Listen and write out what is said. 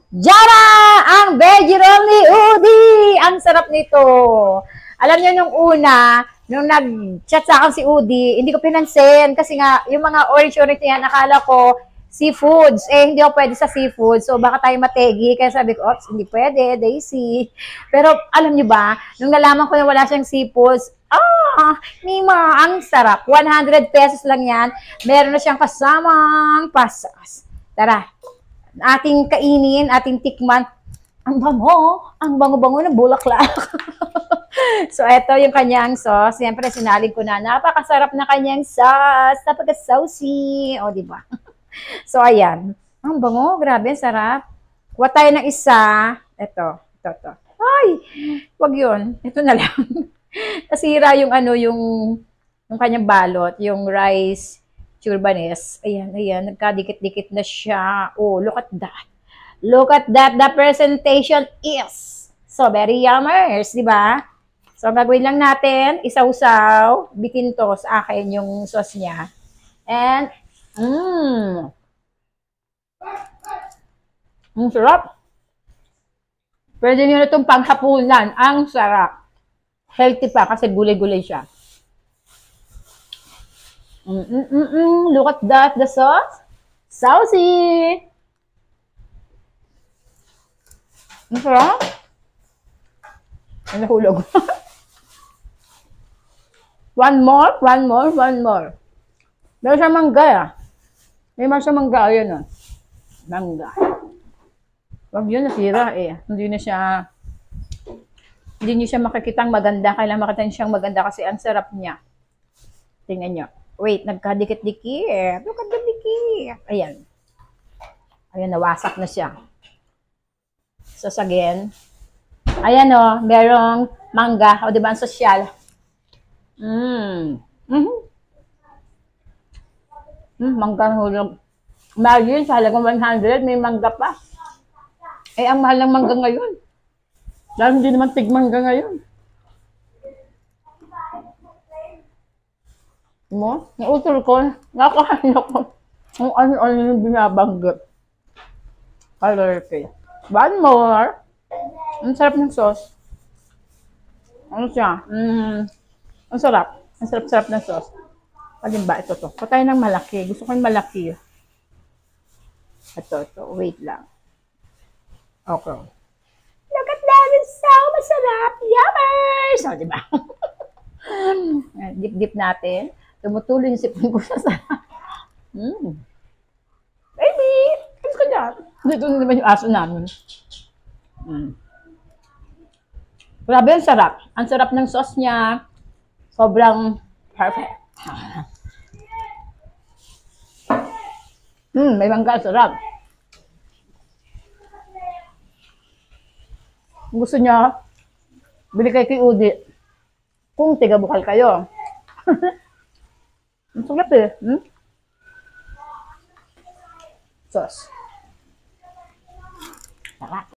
Jara! Ang veggie roll ni Udi! Ang sarap nito. Alam niyo nung una, nung nag-chat sa akin si Udi, hindi ko pinansin kasi nga, yung mga orange-orange niya, nakala ko seafoods. Eh, hindi ako pwede sa seafood. So, baka tayo mategi. Kaya sabi ko, oops, hindi pwede, Daisy. Pero, alam niyo ba, nung nalaman ko na wala siyang seafoods, Mima, ang sarap. 100 pesos lang yan. Meron na siyang kasamang pasas. Tara, ating kainin, ating tikman. Ang bango-bango ng bulaklak. So, ito yung kanyang sauce. Siyempre, sinalin ko na. Napakasarap na kanyang sauce. Napaka-saucy. O, diba? So, ayan. Ang bango. Grabe, sarap. Kuha tayo ng isa. Ito. Ay, wag yun. Ito na lang. Nasira yung yung kanyang balot. Yung rice turbanes. Ayan. Nagkadikit-dikit na siya. Oh, look at that. Look at that. The presentation is so very yummers, di ba? So, ang gagawin lang natin, isaw-saw, bikin to sa akin yung sauce niya. And, ang sarap. Pwede nyo na itong panghapunan. Ang sarap. Healthy pa kasi gulay-gulay siya. Look at that, the sauce. Saucy. Ang sarap. Ang nahulog. One more. Meron siya mangga, May man siya mangga, ayun, Mangga. Wag yun, nasira, Hindi niyo siya makikitang maganda. Kailangan makita siyang maganda kasi ang sarap niya. Tingnan niyo. Wait, nagkadikit-dikit. Ayan. Ayan, nawasak na siya. Sasagin. Ayan, merong mangga. O, diba, ang sosyal. Mangga hulog. Imagine, sa halagang 100, may mangga pa. Ang mahal ng mangga ngayon. Dahil hindi naman tigmangga ngayon. Mo? Nautol ko. Nakakahanap ko. Kung ano-ano yung binabanggit. Calorific. One more. Ang sarap ng sauce. Ano siya? Ang sarap. Ang sarap-sarap ng sauce. Alin ba? Ito to. Patay ng malaki. Gusto ko yung malaki. Ito. Wait lang. Okay. Look at that. It's so masarap. Yummers! O, diba? Dip-dip natin. Tumutuloy yung sipin ko sa sarap. Baby! Alis ko dyan. Dito na naman yung aso namin. Grabe, ang sarap. Ang sarap ng sauce niya. Sobrang perfect. May mangga, sarap. Gusto niya, bili kayo kay Udi. Kung tiga bukal kayo. Ang sarap Sauce. Sarap.